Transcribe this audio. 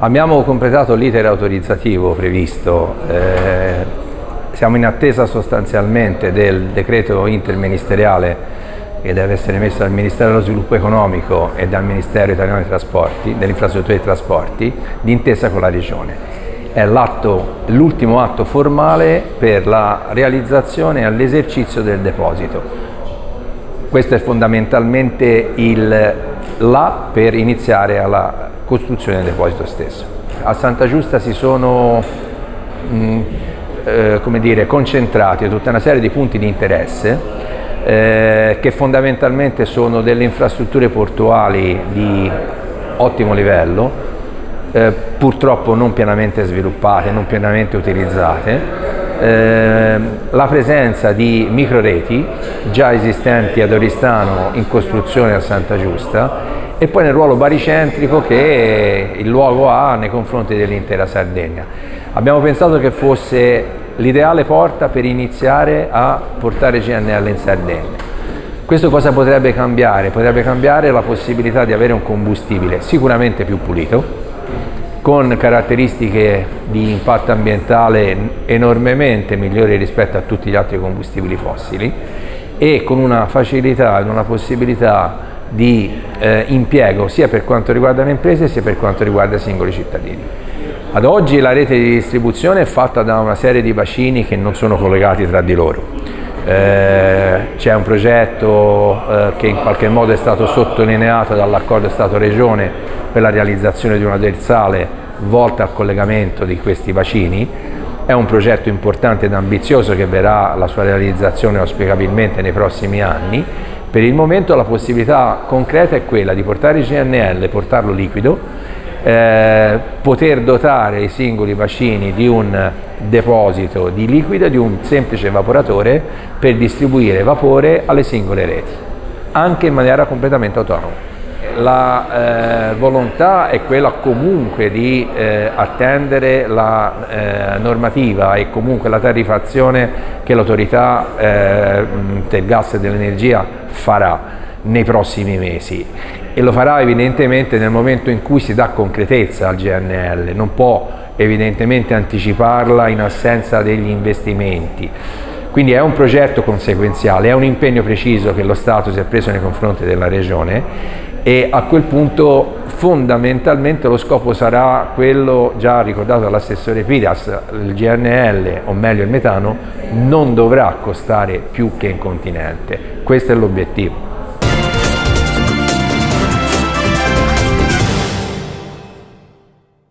Abbiamo completato l'iter autorizzativo previsto, siamo in attesa sostanzialmente del decreto interministeriale che deve essere emesso dal Ministero dello Sviluppo Economico e dal Ministero Italiano dei Trasporti, delle Infrastrutture e dei Trasporti, d'intesa con la Regione. È l'ultimo atto formale per la realizzazione e l'esercizio del deposito. Questo è fondamentalmente l'A per iniziare alla costruzione del deposito stesso. A Santa Giusta si sono concentrati tutta una serie di punti di interesse che fondamentalmente sono delle infrastrutture portuali di ottimo livello, purtroppo non pienamente sviluppate, non pienamente utilizzate, la presenza di microreti già esistenti ad Oristano in costruzione a Santa Giusta e poi nel ruolo baricentrico che il luogo ha nei confronti dell'intera Sardegna. Abbiamo pensato che fosse l'ideale porta per iniziare a portare GNL in Sardegna. Questo cosa potrebbe cambiare? Potrebbe cambiare la possibilità di avere un combustibile sicuramente più pulito, con caratteristiche di impatto ambientale enormemente migliori rispetto a tutti gli altri combustibili fossili e con una facilità e una possibilità di impiego sia per quanto riguarda le imprese sia per quanto riguarda i singoli cittadini. Ad oggi la rete di distribuzione è fatta da una serie di bacini che non sono collegati tra di loro. C'è un progetto che in qualche modo è stato sottolineato dall'accordo Stato-Regione per la realizzazione di una dorsale volta al collegamento di questi bacini. È un progetto importante ed ambizioso che verrà la sua realizzazione auspicabilmente nei prossimi anni. Per il momento la possibilità concreta è quella di portare il GNL, portarlo liquido, poter dotare i singoli bacini di un deposito di liquido e di un semplice evaporatore per distribuire vapore alle singole reti, anche in maniera completamente autonoma. La volontà è quella comunque di attendere la normativa e comunque la tariffazione che l'autorità del gas e dell'energia farà nei prossimi mesi e lo farà evidentemente nel momento in cui si dà concretezza al GNL, non può evidentemente anticiparla in assenza degli investimenti. Quindi è un progetto conseguenziale, è un impegno preciso che lo Stato si è preso nei confronti della Regione e a quel punto fondamentalmente lo scopo sarà quello già ricordato dall'assessore Piras: il GNL, o meglio il metano, non dovrà costare più che in continente. Questo è l'obiettivo.